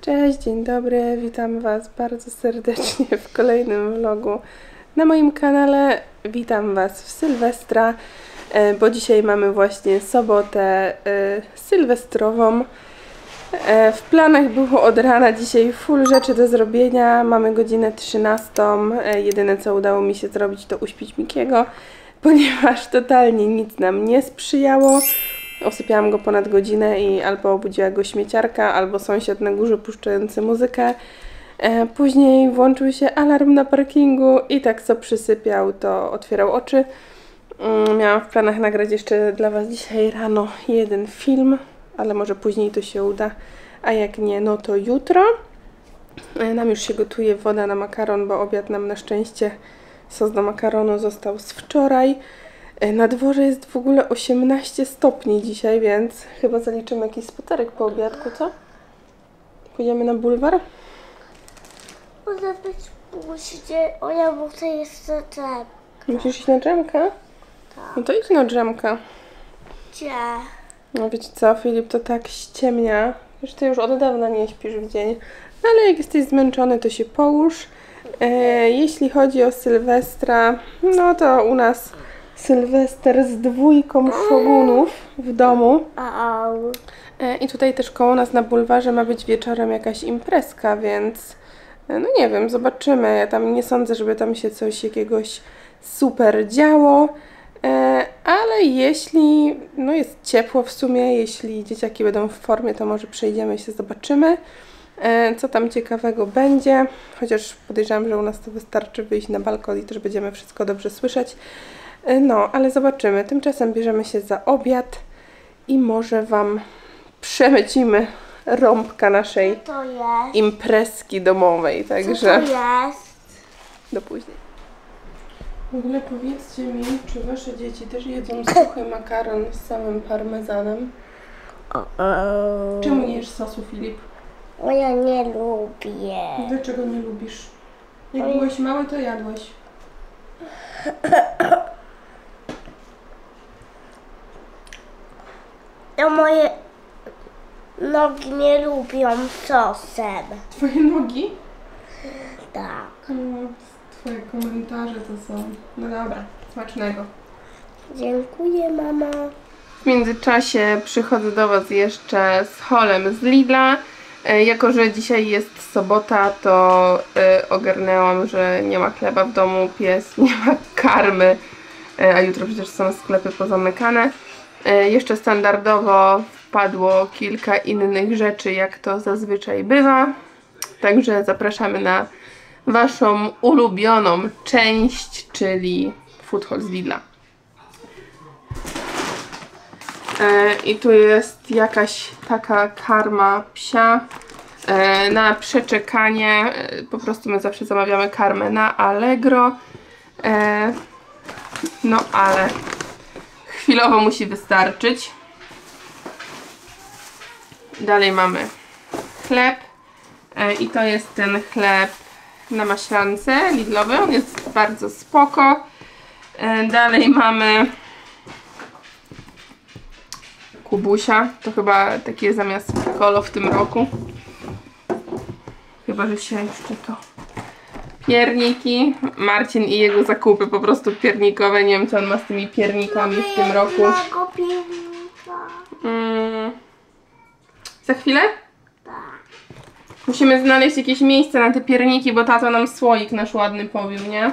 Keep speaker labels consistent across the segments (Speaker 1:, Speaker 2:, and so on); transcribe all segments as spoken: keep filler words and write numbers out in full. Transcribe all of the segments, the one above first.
Speaker 1: Cześć, dzień dobry, witam Was bardzo serdecznie w kolejnym vlogu na moim kanale. Witam Was w Sylwestra, bo dzisiaj mamy właśnie sobotę sylwestrową. W planach było od rana dzisiaj full rzeczy do zrobienia. Mamy godzinę trzynastą. Jedyne co udało mi się zrobić to uśpić Mikiego, ponieważ totalnie nic nam nie sprzyjało. Osypiałam go ponad godzinę i albo obudziła go śmieciarka, albo sąsiad na górze puszczający muzykę. E, później włączył się alarm na parkingu i tak co przysypiał, to otwierał oczy. Mm, miałam w planach nagrać jeszcze dla Was dzisiaj rano jeden film, ale może później to się uda, a jak nie, no to jutro. E, nam już się gotuje woda na makaron, bo obiad nam na szczęście, sos do makaronu został z wczoraj. Na dworze jest w ogóle osiemnaście stopni dzisiaj, więc chyba zaliczymy jakiś spacerek po obiadku, co? Pójdziemy na bulwar?
Speaker 2: Może być musicie, o ja muszę jeszcze drzemkę.
Speaker 1: Musisz iść na drzemkę?
Speaker 2: Tak.
Speaker 1: No to idź na drzemkę.
Speaker 2: Gdzie?
Speaker 1: No wiecie co, Filip to tak ściemnia, że ty już od dawna nie śpisz w dzień. No ale jak jesteś zmęczony, to się połóż. E, jeśli chodzi o Sylwestra, no to u nas Sylwester z dwójką szogunów w domu. I tutaj też koło nas na bulwarze ma być wieczorem jakaś imprezka, więc no nie wiem, zobaczymy. Ja tam nie sądzę, żeby tam się coś jakiegoś super działo, ale jeśli no jest ciepło w sumie, jeśli dzieciaki będą w formie, to może przejdziemy i się zobaczymy, co tam ciekawego będzie. Chociaż podejrzewam, że u nas to wystarczy wyjść na balkon i też będziemy wszystko dobrze słyszeć. No, ale zobaczymy. Tymczasem bierzemy się za obiad i może Wam przemycimy rąbka naszej
Speaker 2: to jest?
Speaker 1: imprezki domowej. Także
Speaker 2: Co to jest?
Speaker 1: do później. W ogóle powiedzcie mi, czy Wasze dzieci też jedzą suchy makaron z samym parmezanem?
Speaker 2: O -o.
Speaker 1: Czemu nie jesz sosu, Filip?
Speaker 2: O, ja nie lubię.
Speaker 1: Dlaczego nie lubisz? Jak byłeś mały, to jadłeś.
Speaker 2: No moje nogi nie lubią sosem.
Speaker 1: Twoje nogi?
Speaker 2: Tak.
Speaker 1: No, twoje komentarze to są... No dobra, smacznego.
Speaker 2: Dziękuję, mama.
Speaker 1: W międzyczasie przychodzę do Was jeszcze z holem z Lidla. E, jako że dzisiaj jest sobota, to e, ogarnęłam, że nie ma chleba w domu, pies nie ma karmy, e, a jutro przecież są sklepy pozamykane. E, jeszcze standardowo wpadło kilka innych rzeczy, jak to zazwyczaj bywa. Także zapraszamy na Waszą ulubioną część, czyli food haul z Lidla. E, I tu jest jakaś taka karma psia e, na przeczekanie. E, po prostu my zawsze zamawiamy karmę na Allegro. E, no ale chwilowo musi wystarczyć. Dalej mamy chleb. E, I to jest ten chleb na maślance lidlowy. On jest bardzo spoko. E, dalej mamy Kubusia, to chyba takie zamiast Piccolo w tym roku. Chyba, że się jeszcze to... Pierniki. Marcin i jego zakupy po prostu piernikowe. Nie wiem, co on ma z tymi piernikami w tym roku. Mm. Za chwilę?
Speaker 2: Tak.
Speaker 1: Musimy znaleźć jakieś miejsce na te pierniki, bo tato nam słoik nasz ładny powił, nie?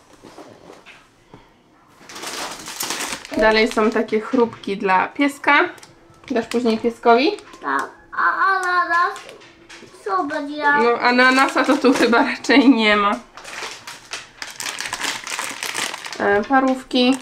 Speaker 1: Dalej są takie chrupki dla pieska. Dasz później pieskowi?
Speaker 2: Tak, a ananas co będzie?
Speaker 1: No ananasa to tu chyba raczej nie ma. E, parówki.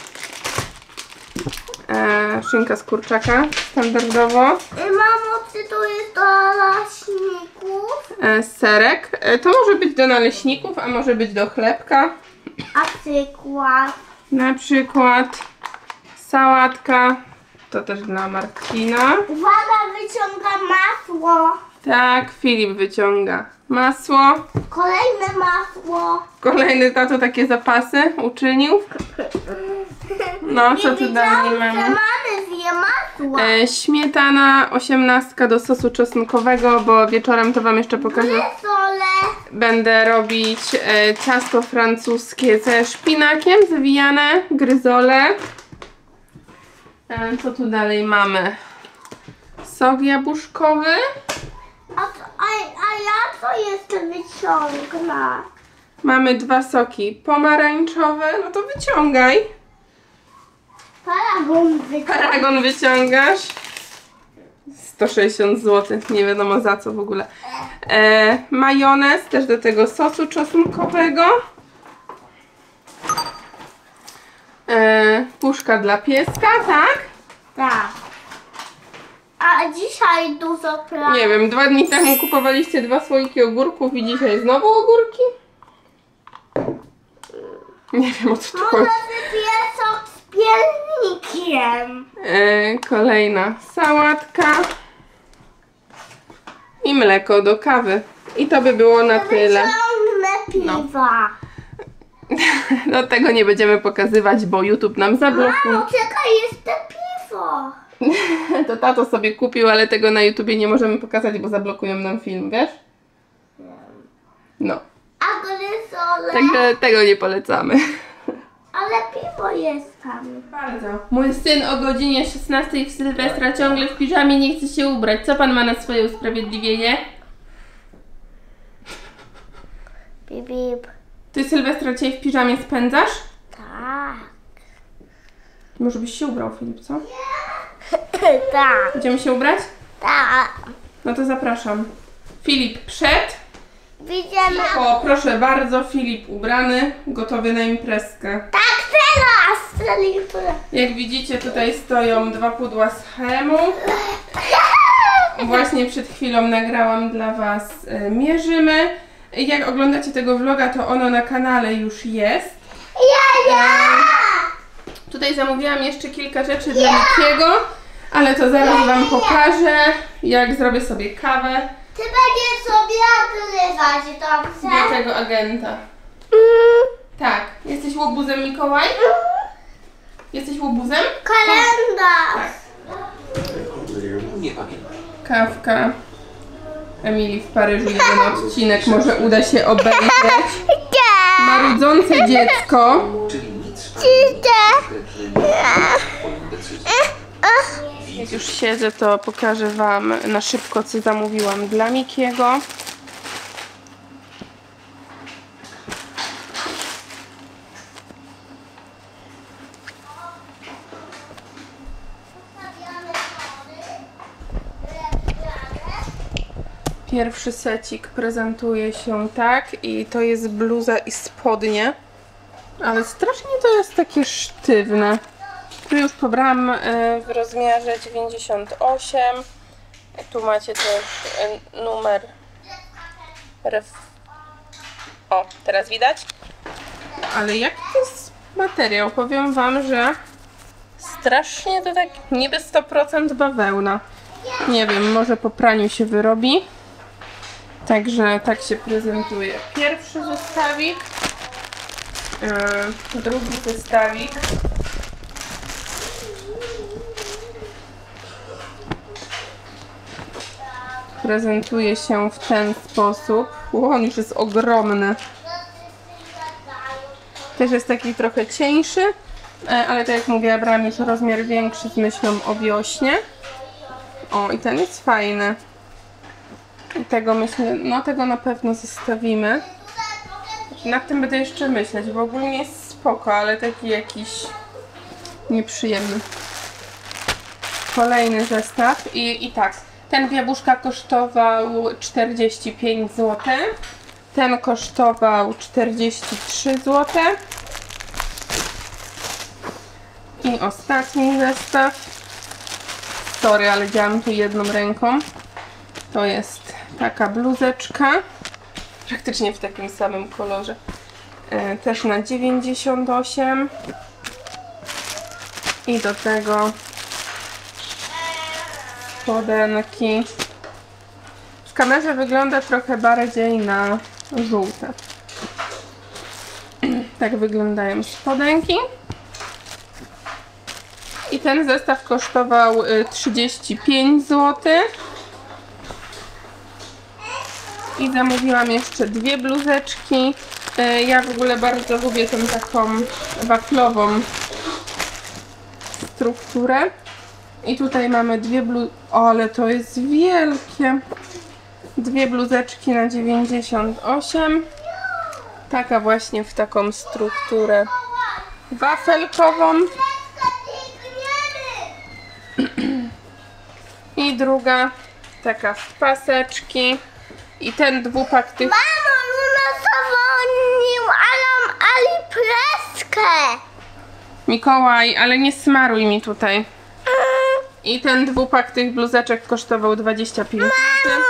Speaker 1: E, szynka z kurczaka standardowo.
Speaker 2: Mamo, czy to jest do naleśników?
Speaker 1: E, serek. E, to może być do naleśników, a może być do chlebka.
Speaker 2: A przykład?
Speaker 1: Na przykład sałatka. To też dla Marcina.
Speaker 2: Uwaga, wyciąga masło.
Speaker 1: Tak, Filip wyciąga masło.
Speaker 2: Kolejne masło.
Speaker 1: Kolejny tato takie zapasy uczynił. No, co tu dalej mamy?
Speaker 2: Mamy nie masła.
Speaker 1: E, śmietana osiemnastka do sosu czosnkowego, bo wieczorem to wam jeszcze pokażę.
Speaker 2: Sole.
Speaker 1: Będę robić e, ciasto francuskie ze szpinakiem zawijane, gryzole. E, co tu dalej mamy? Sok jabłuszkowy.
Speaker 2: A, a, a ja co jeszcze wyciągnę?
Speaker 1: Mamy dwa soki pomarańczowe. No to wyciągaj.
Speaker 2: Paragon wyciągnę.
Speaker 1: Paragon wyciągasz. sto sześćdziesiąt złotych, nie wiadomo za co w ogóle. E, majonez, też do tego sosu czosnkowego. E, puszka dla pieska, tak?
Speaker 2: Tak. A dzisiaj dużo pracy.
Speaker 1: Nie wiem, dwa dni temu kupowaliście dwa słoiki ogórków i dzisiaj znowu ogórki? Nie wiem, o co tu chodzi.
Speaker 2: Może piesok z piernikiem.
Speaker 1: E, kolejna sałatka. I mleko do kawy. I to by było na tyle.
Speaker 2: Wyciągnę piwa.
Speaker 1: No tego nie będziemy pokazywać, bo YouTube nam zablokuje.
Speaker 2: Mamo, czekaj, jest to piwo.
Speaker 1: To tato sobie kupił, ale tego na YouTubie nie możemy pokazać, bo zablokują nam film, wiesz? No.
Speaker 2: A gryzole.
Speaker 1: Także tego nie polecamy.
Speaker 2: Ale piwo jest tam.
Speaker 1: Bardzo. Mój syn o godzinie szesnastej w Sylwestra ciągle w piżamie nie chce się ubrać. Co pan ma na swoje usprawiedliwienie?
Speaker 2: Bip, bip.
Speaker 1: Ty Sylwestra dzisiaj w piżamie spędzasz?
Speaker 2: Tak.
Speaker 1: Może byś się ubrał, Filip, co?
Speaker 2: Tak.
Speaker 1: Będziemy się ubrać?
Speaker 2: Tak.
Speaker 1: No to zapraszam. Filip przed.
Speaker 2: Widzimy.
Speaker 1: O, proszę bardzo, Filip ubrany, gotowy na imprezkę.
Speaker 2: Tak, teraz.
Speaker 1: Jak widzicie, tutaj stoją dwa pudła z H&M-u. Właśnie przed chwilą nagrałam dla was e, mierzymy. Jak oglądacie tego vloga, to ono na kanale już jest.
Speaker 2: Ja, ja.
Speaker 1: E, tutaj zamówiłam jeszcze kilka rzeczy dla Mikiego, ale to zaraz wam pokażę, jak zrobię sobie kawę
Speaker 2: Ty będziesz sobie odgrywać, dobrze?
Speaker 1: do tego agenta. Tak. Jesteś łobuzem, Mikołaj? Jesteś łobuzem?
Speaker 2: Kalendarz.
Speaker 1: Kawka Emilii w Paryżu, jeden odcinek, może uda się obejrzeć. Marudzące dziecko. Jak już siedzę, to pokażę wam na szybko, co zamówiłam dla Mikiego. Pierwszy secik prezentuje się tak i to jest bluza i spodnie, ale strasznie to jest takie sztywne. Tu już pobrałam w rozmiarze dziewięćdziesiąt osiem. Tu macie też numer ref... O, teraz widać? Ale jaki to jest materiał? Powiem wam, że strasznie to tak niby sto procent bawełna. Nie wiem, może po praniu się wyrobi. Także tak się prezentuje pierwszy zestawik, yy, drugi zestawik. Prezentuje się w ten sposób. O, on już jest ogromny. Też jest taki trochę cieńszy, ale tak jak mówię, brałam już rozmiar większy z myślą o wiośnie. O, i ten jest fajny. I tego myślę, no tego na pewno zostawimy. Nad tym będę jeszcze myśleć, bo ogólnie jest spoko, ale taki jakiś nieprzyjemny. Kolejny zestaw i, i tak. Ten w jabłuszka kosztował czterdzieści pięć złotych. Ten kosztował czterdzieści trzy złote. I ostatni zestaw. Sorry, ale działam tu jedną ręką. To jest taka bluzeczka. Praktycznie w takim samym kolorze. E, też na dziewięćdziesiąt osiem. I do tego spodenki. W kamerze wygląda trochę bardziej na żółte. Tak wyglądają spodenki. I ten zestaw kosztował trzydzieści pięć złotych. I zamówiłam jeszcze dwie bluzeczki. Ja w ogóle bardzo lubię tą taką waflową strukturę. I tutaj mamy dwie blu... O, ale to jest wielkie! Dwie bluzeczki na dziewięćdziesiąt osiem. Taka właśnie w taką strukturę wafelkową. I druga taka w paseczki. I ten dwupak tych...
Speaker 2: Mamo, Luna zawonił alarm Alipreskę.
Speaker 1: Mikołaj, ale nie smaruj mi tutaj. I ten dwupak tych bluzeczek kosztował dwadzieścia pięć złotych.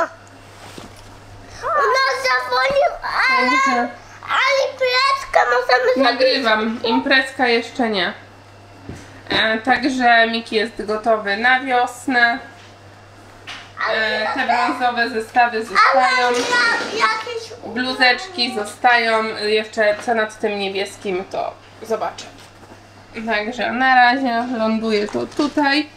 Speaker 2: Luna zawonił alarm Alipreskę. Możemy
Speaker 1: Nagrywam. Imprezka jeszcze nie. E, także Miki jest gotowy na wiosnę. E, te brązowe zestawy zostają.
Speaker 2: jakieś...
Speaker 1: Bluzeczki zostają. Jeszcze co nad tym niebieskim to zobaczę. Także na razie ląduje to tutaj.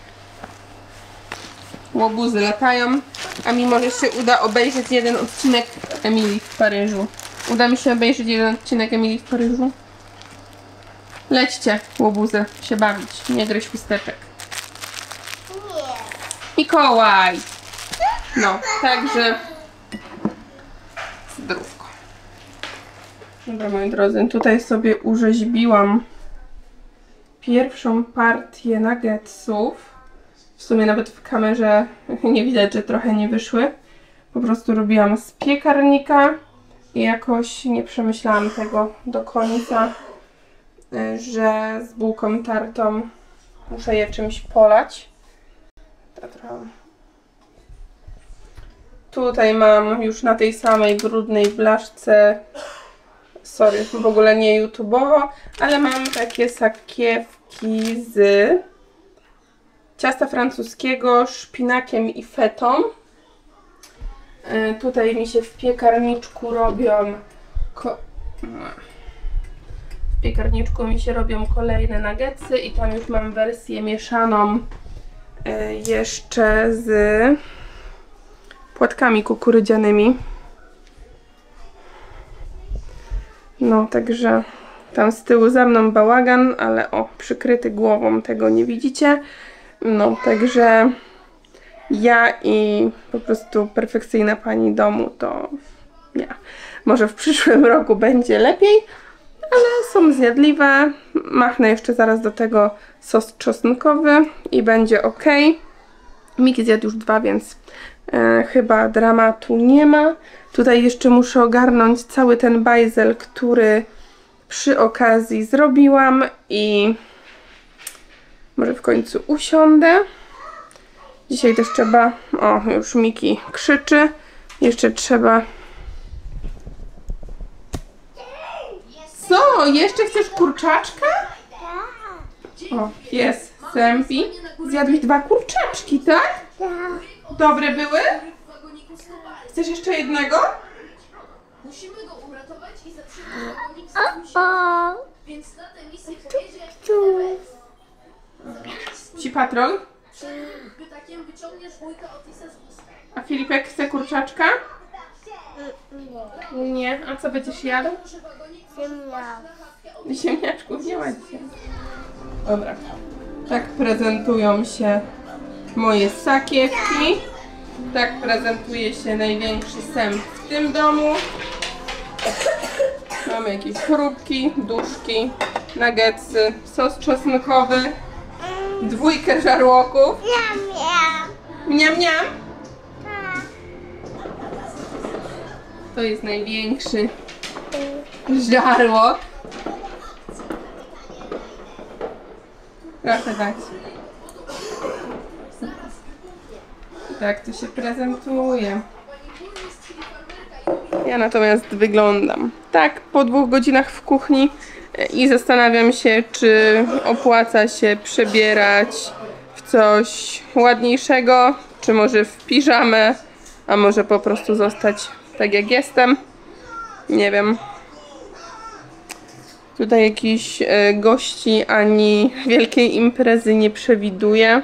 Speaker 1: Łobuzy latają. A mi może się uda obejrzeć jeden odcinek Emilii w Paryżu. Uda mi się obejrzeć jeden odcinek Emilii w Paryżu? Lećcie, łobuzy, się bawić. Nie gryź chusteczek.
Speaker 2: Nie.
Speaker 1: Mikołaj! No, także zdrówko. Dobra, moi drodzy, tutaj sobie urzeźbiłam pierwszą partię nuggetsów. W sumie nawet w kamerze nie widać, że trochę nie wyszły. Po prostu robiłam z piekarnika i jakoś nie przemyślałam tego do końca, że z bułką tartą muszę je czymś polać. Tutaj mam już na tej samej brudnej blaszce, sorry, w ogóle nie YouTube'owo, ale mam takie sakiewki z ciasta francuskiego, szpinakiem i fetą. Yy, tutaj mi się w piekarniczku robią ko w piekarniczku mi się robią kolejne nuggetsy i tam już mam wersję mieszaną yy, jeszcze z płatkami kukurydzianymi. No, także tam z tyłu za mną bałagan, ale o, przykryty głową, tego nie widzicie. No, także ja i po prostu perfekcyjna pani domu to nie. Może w przyszłym roku będzie lepiej, ale są zjadliwe. Machnę jeszcze zaraz do tego sos czosnkowy i będzie ok. Miki zjadł już dwa, więc e, chyba dramatu nie ma. Tutaj jeszcze muszę ogarnąć cały ten bajzel, który przy okazji zrobiłam i może w końcu usiądę. Dzisiaj też trzeba... O, już Miki krzyczy. Jeszcze trzeba... Co? Jeszcze chcesz kurczaczka? O, pies sępi. Zjadłeś dwa kurczaczki, tak? Dobre były? Chcesz jeszcze jednego?
Speaker 3: Musimy go uratować i zatrzymać wagonik z
Speaker 2: O,
Speaker 3: Więc na tę misję pojedzie
Speaker 1: Psi patrol.
Speaker 3: Przed pytakiem wyciągniesz wujka Otisa z wózka.
Speaker 1: A Filipek chce kurczaczka? Nie. A co będziesz jadł?
Speaker 3: Że wagonik
Speaker 2: ziemia.
Speaker 1: Ziemniaczków nie ma dzisiaj. Dobra. Tak prezentują się moje sakiewki. Tak prezentuje się największy sęp w tym domu. Mamy jakieś chrupki, duszki, nuggetsy, sos czosnkowy, dwójkę żarłoków.
Speaker 2: Miam, miam.
Speaker 1: Mniam, mniam.
Speaker 2: Tak.
Speaker 1: To jest największy żarłok. Proszę dać. Tak to się prezentuje. Ja natomiast wyglądam tak po dwóch godzinach w kuchni i zastanawiam się, czy opłaca się przebierać w coś ładniejszego, czy może w piżamę, a może po prostu zostać tak jak jestem. Nie wiem. Tutaj jakichś e, gości ani wielkiej imprezy nie przewiduję.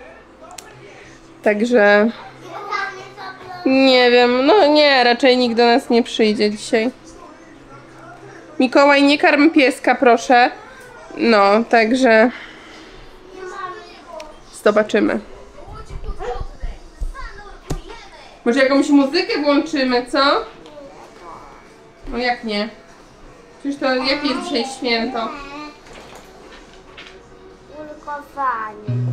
Speaker 1: Także nie wiem, no nie, raczej nikt do nas nie przyjdzie dzisiaj. Mikołaj, nie karm pieska, proszę. No, także zobaczymy. Może jakąś muzykę włączymy, co? No jak nie? Przecież to jakie jest dzisiaj święto?
Speaker 2: Ulkowanie.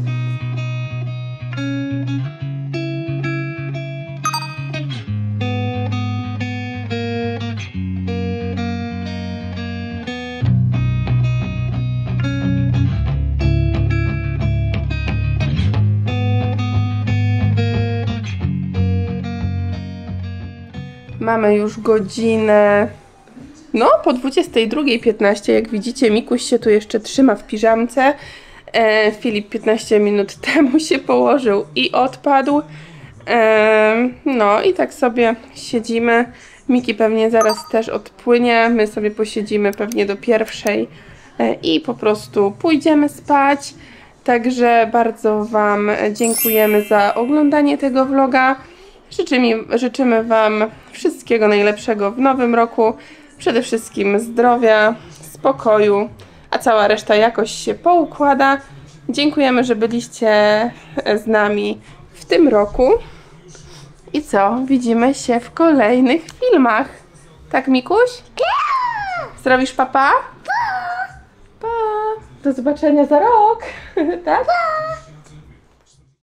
Speaker 1: Mamy już godzinę, no po dwudziestej drugiej piętnaście, jak widzicie Mikuś się tu jeszcze trzyma w piżamce. E, Filip piętnaście minut temu się położył i odpadł. E, no i tak sobie siedzimy. Miki pewnie zaraz też odpłynie, my sobie posiedzimy pewnie do pierwszej e, i po prostu pójdziemy spać. Także bardzo Wam dziękujemy za oglądanie tego vloga. Życzymy, życzymy Wam wszystkiego najlepszego w nowym roku. Przede wszystkim zdrowia, spokoju, a cała reszta jakoś się poukłada. Dziękujemy, że byliście z nami w tym roku. I co? Widzimy się w kolejnych filmach. Tak, Mikuś? Zrobisz papa? Pa! Do zobaczenia za rok. Tak?